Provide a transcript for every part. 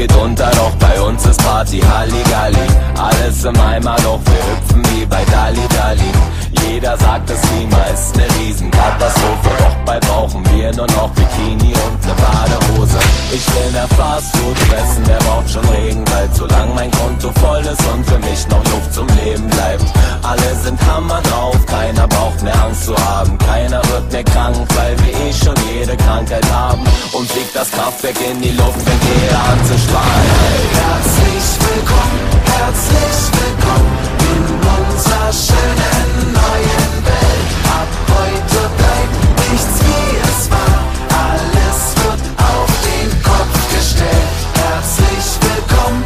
geht unter, doch bei uns ist Party Halligalli. Alles im Eimer, doch wir hüpfen wie bei Dalli Dalli. Jeder sagt, das Klima ist ne Riesenkatastrophe, doch bald brauchen wir nur noch Bikini und ne Badehose. Ich will mehr Fastfood fressen, wer braucht schon Regenwald, solange mein Konto voll ist und für mich noch Luft zum Leben bleibt. Alle sind hammer drauf, keiner braucht mehr Angst zu haben. Keiner wird mehr krank, weil wir eh schon jede Krankheit haben. Und fliegt das Kraftwerk in die Luft, fängt jeder an zu strahlen. Herzlich willkommen in unserer schönen neuen Welt. Ab heute bleibt nichts wie es war, alles wird auf den Kopf gestellt. Herzlich willkommen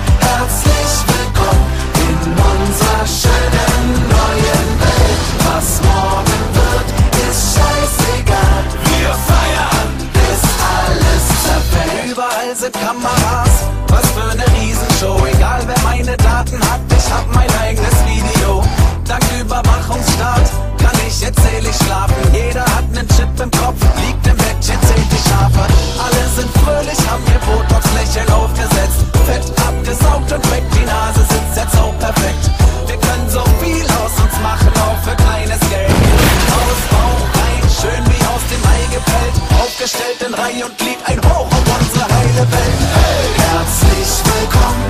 in unserer schönen neuen Welt. Was morgen wird, ist scheißegal. Wir feiern, bis alles zerfällt. Überall sind Kameras, was für ne Riesenshow. Egal wer meine Daten hat, ich hab mein eigenes Video. Dank Überwachungsstaat kann ich jetzt selig schlafen. Jeder hat nen Chip im Kopf, liegt im Bettchen, zählt die Schafe. Alle sind fröhlich, haben ihr Botox-Lächeln aufgesetzt. Fett abgesaugt und weg, die Nase sitzt jetzt auch perfekt. Wir können so viel aus uns machen, auch für kleines Geld. Ausbau rein, schön wie aus dem Ei gepellt. Aufgestellt in Reihe und Glied, ein Hoch um unsere heile Welt. Herzlich willkommen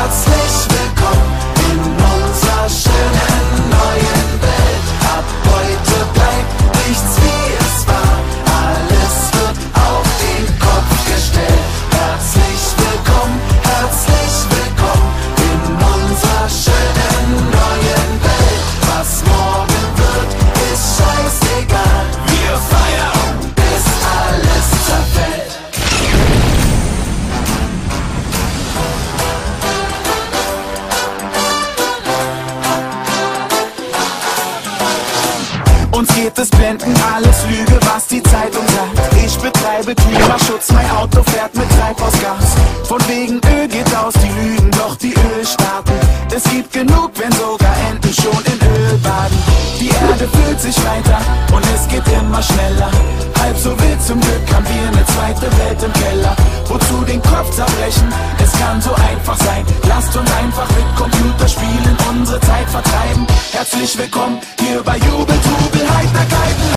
in unserer schönen neuen Welt. Ab heute bleibt nichts wie es war, alles wird auf den Kopf gestellt. Herzlich willkommen in unserer schönen neuen Welt. Was morgen wird, ist scheißegal. Wir feiern, bis alles zerfällt. Uns geht es blenden, alles Lüge, was die Zeitung sagt. Ich betreibe Klimaschutz, mein Auto fährt mit Treibhausgas. Von wegen Öl geht aus, die lügen, doch die Ölstaaten. Es gibt genug, wenn sogar Enten schon in Öl baden. Die Erde füllt sich weiter und es geht immer schneller. Halb so wild, zum Glück haben wir eine zweite Welt im Keller. Wozu den Kopf zerbrechen, es kann so einfach sein. Lasst uns einfach mit Computerspielen unsere Zeit vertreiben. Herzlich willkommen hier bei Jubel, Trubel, Heiterkeit.